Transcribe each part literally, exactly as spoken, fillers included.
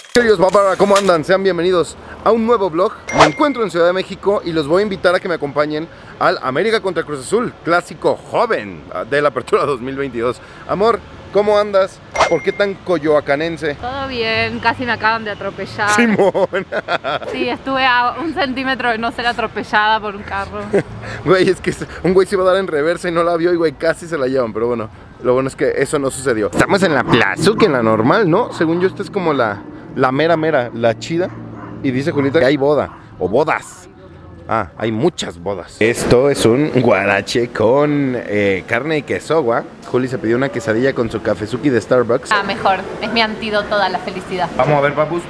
Queridos papá, ¿cómo andan? Sean bienvenidos a un nuevo vlog. Me encuentro en Ciudad de México y los voy a invitar a que me acompañen al América contra Cruz Azul, clásico joven de la apertura dos mil veintidós. Amor, ¿cómo andas? ¿Por qué tan coyoacanense? Todo bien, casi me acaban de atropellar. Simón. Sí, estuve a un centímetro de no ser atropellada por un carro. Güey, es que un güey se iba a dar en reversa y no la vio y güey, casi se la llevan, pero bueno, lo bueno es que eso no sucedió. Estamos en la Plazuca, en la normal, ¿no? Según yo, esta es como la, la mera mera, la chida. Y dice Julieta que hay boda, o bodas. Ah, hay muchas bodas. Esto es un guarache con eh, carne y queso, guau. Juli se pidió una quesadilla con su cafezuki de Starbucks. Ah, mejor, es mi antídoto a la felicidad. Vamos a ver, papus.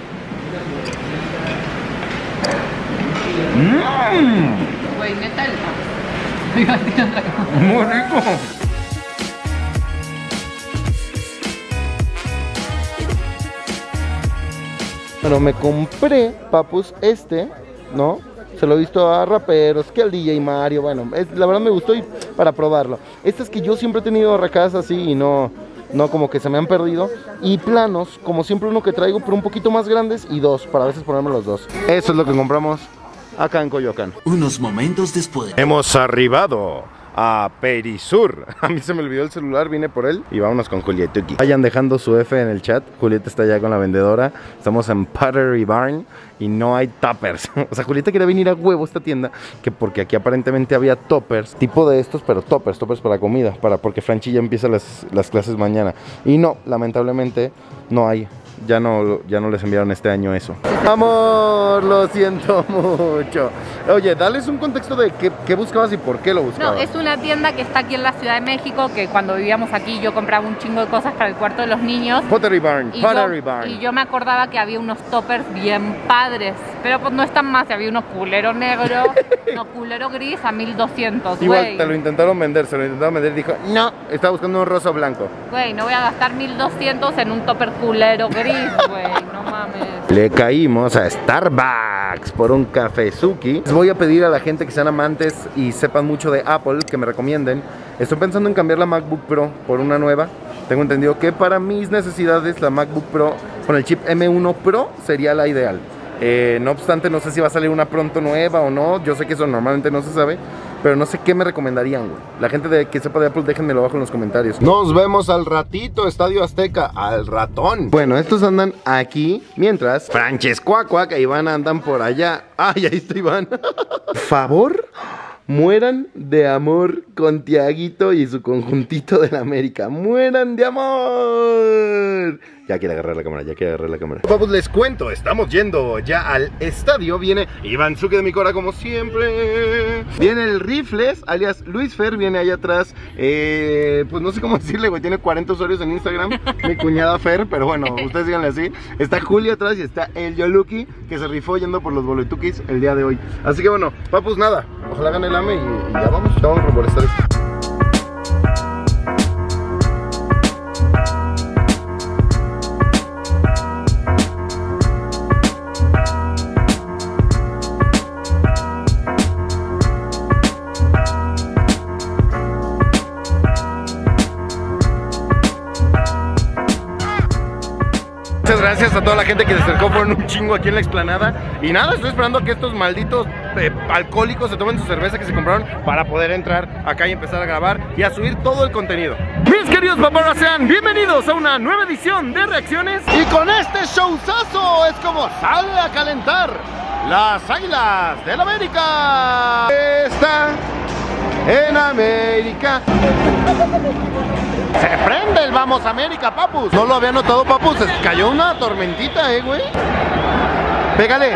Mmm. Güey, neta. Muy rico. Bueno, me compré, papus, este, ¿no? Se lo he visto a raperos, que al D J Mario, bueno, es, la verdad me gustó y para probarlo. Este es que yo siempre he tenido racas así y no, no como que se me han perdido. Y planos, como siempre uno que traigo, pero un poquito más grandes y dos, para a veces ponerme los dos. Eso es lo que compramos acá en Coyoacán. Unos momentos después. Hemos arribado a Perisur. A mí se me olvidó el celular, vine por él y vámonos con Julietuki. Vayan dejando su F en el chat. Julieta está allá con la vendedora. Estamos en Pottery Barn y no hay toppers. O sea, Julieta quería venir a huevo a esta tienda, que porque aquí aparentemente había toppers, tipo de estos, pero toppers, toppers para comida, para porque Franchi ya empieza las, las clases mañana. Y no, lamentablemente no hay. Ya no, ya no les enviaron este año eso. Amor, lo siento mucho. Oye, dales un contexto de qué, qué buscabas y por qué lo buscabas. No, es una tienda que está aquí en la Ciudad de México, que cuando vivíamos aquí yo compraba un chingo de cosas para el cuarto de los niños. Pottery Barn, y Pottery yo, Barn. Y yo me acordaba que había unos toppers bien padres, pero pues no están más, había uno culero negro, uno culero gris a mil doscientos, Igual güey. te lo intentaron vender, se lo intentaron vender y dijo, no, estaba buscando un rosa blanco. Güey, no voy a gastar mil doscientos en un topper culero gris, güey, no mames. Le caímos a Starbucks por un cafezuki. Les voy a pedir a la gente que sean amantes y sepan mucho de Apple que me recomienden. Estoy pensando en cambiar la MacBook Pro por una nueva. Tengo entendido que para mis necesidades la MacBook Pro con el chip M uno Pro sería la ideal. Eh, no obstante, no sé si va a salir una pronto nueva o no. Yo sé que eso normalmente no se sabe, pero no sé qué me recomendarían, güey. La gente de, que sepa de Apple, déjenmelo abajo en los comentarios. Nos vemos al ratito, Estadio Azteca, al ratón. Bueno, estos andan aquí, mientras Francescuacuac e Iván andan por allá. Ay, ahí está Iván. Favor, mueran de amor con Tiaguito y su conjuntito de la América. Mueran de amor. Ya quiere agarrar la cámara, ya quiere agarrar la cámara. Vamos, les cuento, estamos yendo ya al estadio. Viene Iván Zuque de mi cora como siempre. Viene el Rifles, alias Luis Fer, viene allá atrás. eh, Pues no sé cómo decirle, güey, tiene cuarenta usuarios en Instagram. Mi cuñada Fer, pero bueno, ustedes díganle así. Está Julia atrás y está el Yoluki, que se rifó yendo por los boletukis el día de hoy. Así que bueno, papus, nada, ojalá gane el A M E y, y ya vamos, ya vamos por estar esto. Muchas gracias a toda la gente que se acercó, fueron un chingo aquí en la explanada. Y nada, estoy esperando a que estos malditos eh, alcohólicos se tomen su cerveza que se compraron para poder entrar acá y empezar a grabar y a subir todo el contenido. Mis queridos papás, sean bienvenidos a una nueva edición de Reacciones. Y con este showzazo es como sale a calentar las Águilas del América. Está en América. Se prende el Vamos América, papus. No lo había notado, papus. Se cayó una tormentita, eh, güey. Pégale.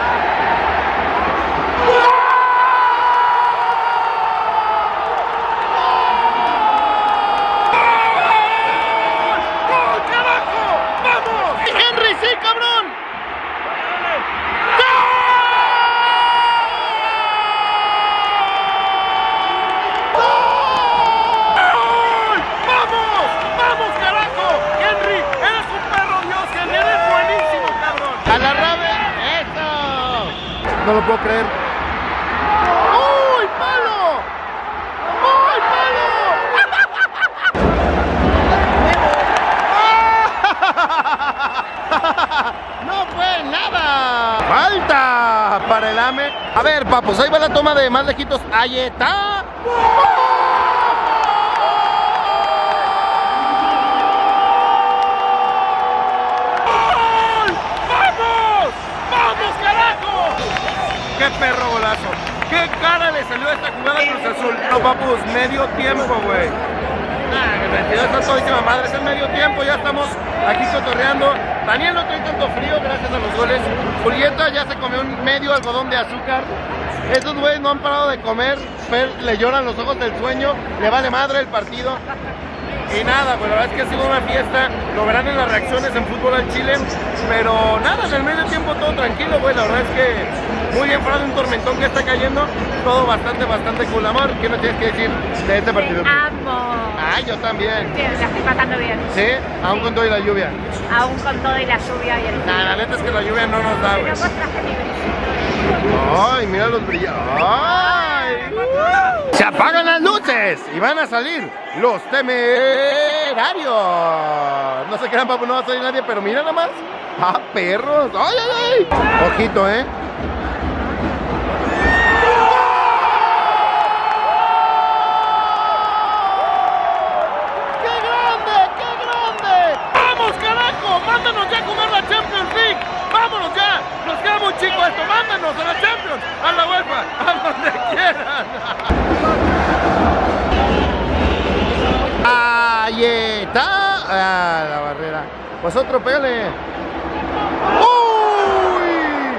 No lo puedo creer. ¡Uy, palo! ¡Uy, palo! ¡No! dame. A ver, papus, ahí va la toma de más lejitos. Ahí está. ¡Qué perro golazo! ¡Qué cara le salió a esta jugada a Cruz Azul! No, papus, medio tiempo, güey. Nah, el veintidós está todísima madre, es el medio tiempo, ya estamos aquí cotorreando. Daniel no trae tanto frío gracias a los goles. Julieta ya se comió un medio algodón de azúcar. Estos güeyes no han parado de comer. Fer le lloran los ojos del sueño, le vale madre el partido. Y nada, pues la verdad es que ha sido una fiesta, lo verán en las reacciones en Fútbol al Chile, pero nada, en el medio tiempo todo tranquilo, güey, la verdad es que muy bien fuera de un tormentón que está cayendo, todo bastante, bastante cool. Amor, ¿qué nos tienes que decir de este partido? Te amo. Ay, yo también. Sí, la estoy pasando bien. ¿Sí? Aún con todo y la lluvia. Aún con todo y la lluvia y el... Nah, la neta es que la lluvia no nos da, güey. Pero vos traje mi brillito. Ay, mira los brillos. ¡Ay! Se apagan las luces y van a salir los temerarios. No se crean, papu, no va a salir nadie, pero mira nada más. ¡Ah, perros! ¡Ay, ay, ay! Ojito, ¿eh? ¡Qué grande! ¡Qué grande! ¡Vamos, carajo! ¡Mándanos ya a jugar la Champions League! ¡Vámonos ya! ¡Nos queda muy chico esto! ¡Mándanos a la Champions! ¡A la UEFA! ¡A donde quieran! ¡Ahí está! ¡Ah, la barrera! Pues otro, pégale. ¡Uy!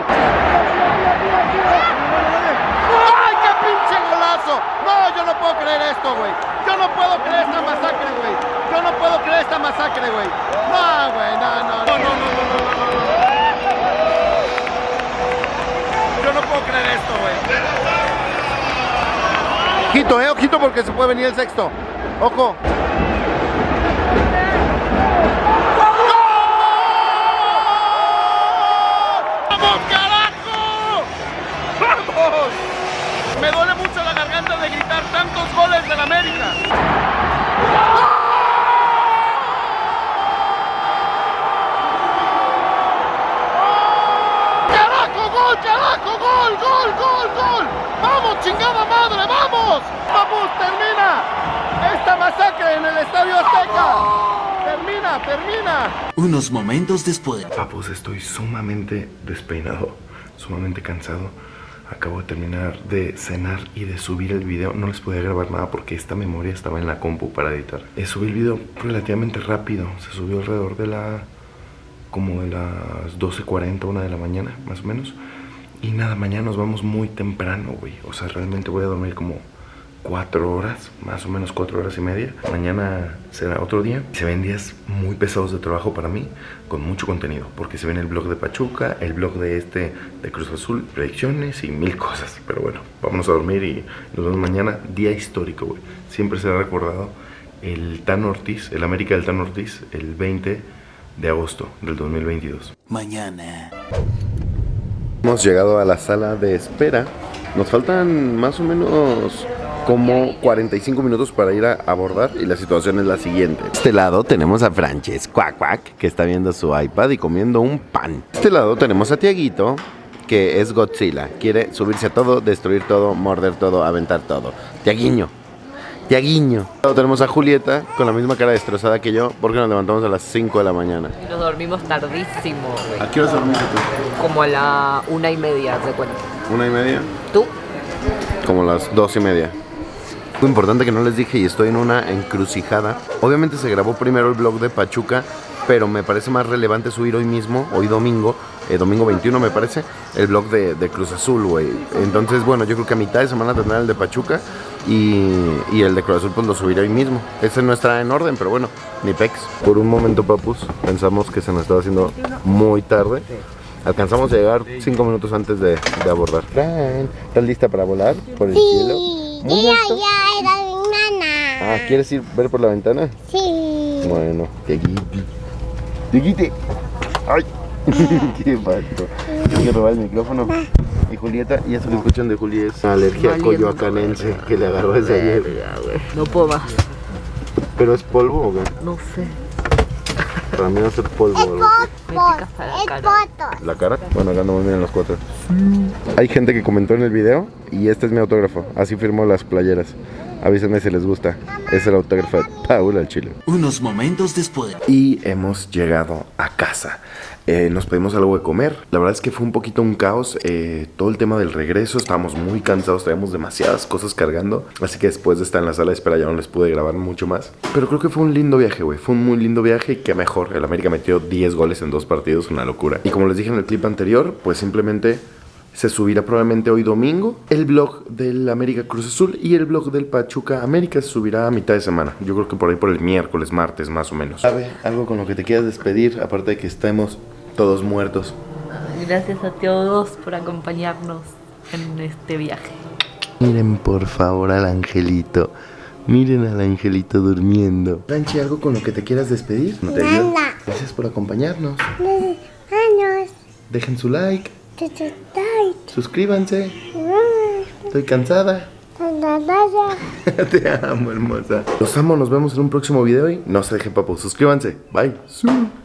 ¡Ay, qué pinche golazo! No, yo no puedo creer esto, güey. Yo no puedo creer esta masacre, güey. Yo no puedo creer esta masacre, güey. No, güey, no, no, no, no, no, no, no, no, no. Yo no puedo creer esto, güey. Ojito, eh, ojito porque se puede venir el sexto. Ojo. ¡Vamos, carajo! ¡Vamos! Me duele mucho la garganta de gritar tantos goles del América. ¡Carajo, gol, carajo, gol, gol, gol, gol! ¡Vamos, chingada madre, vamos! ¡Vamos, termina! ¡Esta masacre en el Estadio Azteca! ¡Termina, termina! Unos momentos después. Papus, estoy sumamente despeinado, sumamente cansado. Acabo de terminar de cenar y de subir el video. No les podía grabar nada porque esta memoria estaba en la compu para editar. Eh, subí el video relativamente rápido. Se subió alrededor de la... como de las doce cuarenta, una de la mañana, más o menos. Y nada, mañana nos vamos muy temprano, güey. O sea, realmente voy a dormir como cuatro horas, más o menos cuatro horas y media. Mañana será otro día. Se ven días muy pesados de trabajo para mí, con mucho contenido, porque se ven el blog de Pachuca, el blog de este de Cruz Azul, predicciones y mil cosas. Pero bueno, vámonos a dormir y nos vemos mañana. Día histórico, güey. Siempre será recordado el Tan Ortiz, el América del Tan Ortiz, el veinte de agosto del dos mil veintidós. Mañana. Hemos llegado a la sala de espera. Nos faltan más o menos como cuarenta y cinco minutos para ir a abordar y la situación es la siguiente. De este lado tenemos a Frances Cuac Cuac, que está viendo su iPad y comiendo un pan. De este lado tenemos a Tiaguito, que es Godzilla. Quiere subirse a todo, destruir todo, morder todo, aventar todo. Tiaguiño. Tiaguiño. Luego tenemos a Julieta con la misma cara destrozada que yo porque nos levantamos a las cinco de la mañana. Y nos dormimos tardísimo, güey. ¿A qué hora dormiste tú? Como a la una y media, de cuenta. ¿Una y media? ¿Tú? Como las dos y media. Muy importante que no les dije y estoy en una encrucijada. Obviamente se grabó primero el vlog de Pachuca, pero me parece más relevante subir hoy mismo, hoy domingo, eh, domingo veintiuno me parece, el vlog de, de Cruz Azul, güey. Entonces, bueno, yo creo que a mitad de semana tendrán el de Pachuca y, y el de Cruz Azul pues lo subiré hoy mismo. Ese no está en orden, pero bueno, ni pex. Por un momento, papus, pensamos que se nos estaba haciendo muy tarde. Alcanzamos a llegar cinco minutos antes de, de abordar. Fran, ¿estás lista para volar por el cielo? Muy alto. Ya era mi nana. Ah, ¿quieres ir ver por la ventana? Sí. Bueno, Tiaguiti. Tiaguiti. ¡Ay! ¡Qué falto! Tengo que robar el micrófono. Y Julieta, y eso que escuchan de Juli es alergia Valiendo. coyoacanense que le agarró desde ayer. No puedo más. ¿Pero es polvo o qué? No sé. Para mí va a ser polvo o algo así. picas para la Es cara. foto. ¿La cara? Bueno, acá andamos bien los cuatro. Hay gente que comentó en el video y este es mi autógrafo. Así firmó las playeras. Avísenme si les gusta. Es el autógrafo de Paula al chile. Unos momentos después. Y hemos llegado a casa. Eh, nos pedimos algo de comer. La verdad es que fue un poquito un caos. Eh, todo el tema del regreso. Estábamos muy cansados. Traíamos demasiadas cosas cargando. Así que después de estar en la sala de espera ya no les pude grabar mucho más. Pero creo que fue un lindo viaje, güey. Fue un muy lindo viaje. Y qué mejor. El América metió diez goles en dos partidos. Una locura. Y como les dije en el clip anterior, pues simplemente se subirá probablemente hoy domingo el vlog del América Cruz Azul y el vlog del Pachuca América se subirá a mitad de semana. Yo creo que por ahí por el miércoles, martes más o menos. ¿Sabe algo con lo que te quieras despedir? Aparte de que estemos todos muertos. Gracias a todos por acompañarnos en este viaje. Miren por favor al angelito. Miren al angelito durmiendo. Ranchi, ¿algo con lo que te quieras despedir? ¿No te ayuda? Nada. Gracias por acompañarnos. Años. Dejen su like. Te estoy. Suscríbanse. Estoy cansada. Te amo, hermosa. Los amo, nos vemos en un próximo video y no se dejen, papu. Suscríbanse. Bye.